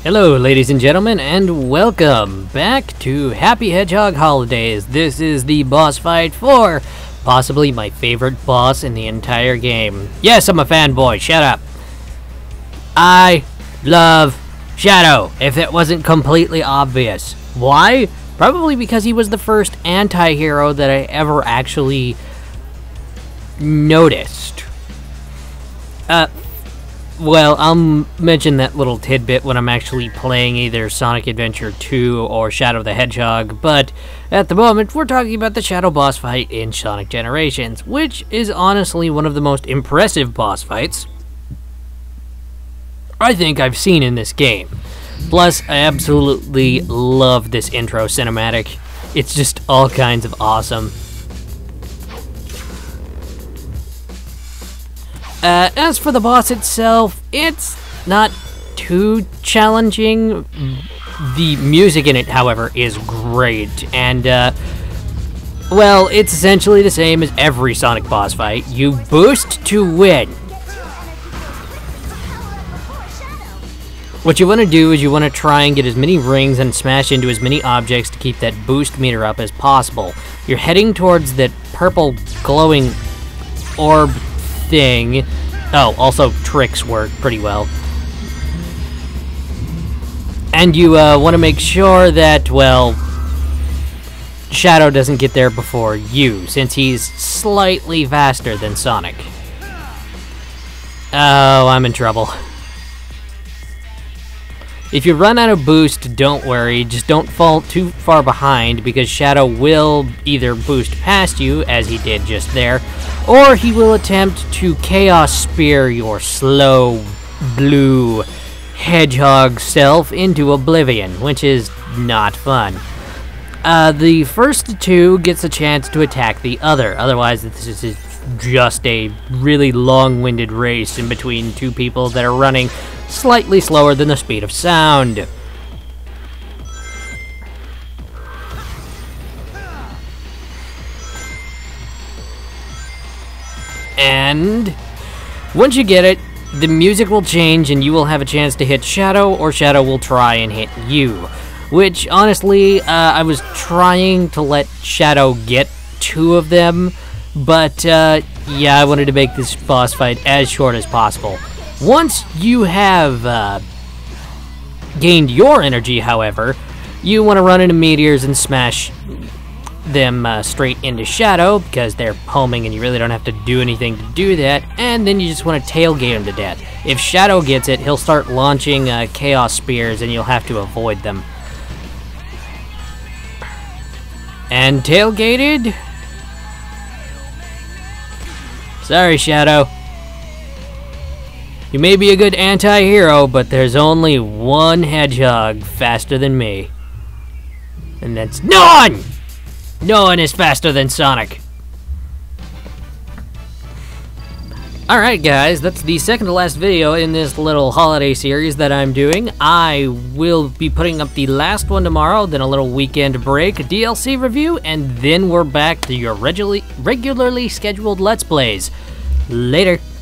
Hello ladies and gentlemen, and welcome back to Happy Hedgehog Holidays. This is the boss fight for possibly my favorite boss in the entire game. Yes, I'm a fanboy, shut up. I love Shadow, if it wasn't completely obvious. Why? Probably because he was the first anti-hero that I ever actually noticed. Well, I'll mention that little tidbit when I'm actually playing either Sonic Adventure 2 or Shadow the Hedgehog, but at the moment we're talking about the Shadow boss fight in Sonic Generations, which is honestly one of the most impressive boss fights I think I've seen in this game. Plus, I absolutely love this intro cinematic. It's just all kinds of awesome. As for the boss itself, it's not too challenging. The music in it, however, is great, and, well, it's essentially the same as every Sonic boss fight. You boost to win. What you want to do is you want to try and get as many rings and smash into as many objects to keep that boost meter up as possible. You're heading towards that purple glowing orb thing. Oh, also tricks work pretty well. And you want to make sure that, well, Shadow doesn't get there before you, since he's slightly faster than Sonic. Oh, I'm in trouble. If you run out of boost, don't worry, just don't fall too far behind, because Shadow will either boost past you, as he did just there, or he will attempt to Chaos Spear your slow, blue hedgehog self into oblivion, which is not fun. The first two gets a chance to attack the other, otherwise this is just a really long-winded race in between two people that are running slightly slower than the speed of sound. And once you get it, the music will change and you will have a chance to hit Shadow, or Shadow will try and hit you. Which, honestly, I was trying to let Shadow get two of them, but, yeah, I wanted to make this boss fight as short as possible. Once you have gained your energy, however, you want to run into meteors and smash them straight into Shadow, because they're homing and you really don't have to do anything to do that, and then you just want to tailgate him to death. If Shadow gets it, he'll start launching Chaos Spears and you'll have to avoid them. And tailgated? Sorry, Shadow. You may be a good anti-hero, but there's only one hedgehog faster than me. And that's no one! No one is faster than Sonic. Alright guys, that's the second to last video in this little holiday series that I'm doing. I will be putting up the last one tomorrow, then a little weekend break, a DLC review, and then we're back to your regularly scheduled Let's Plays. Later.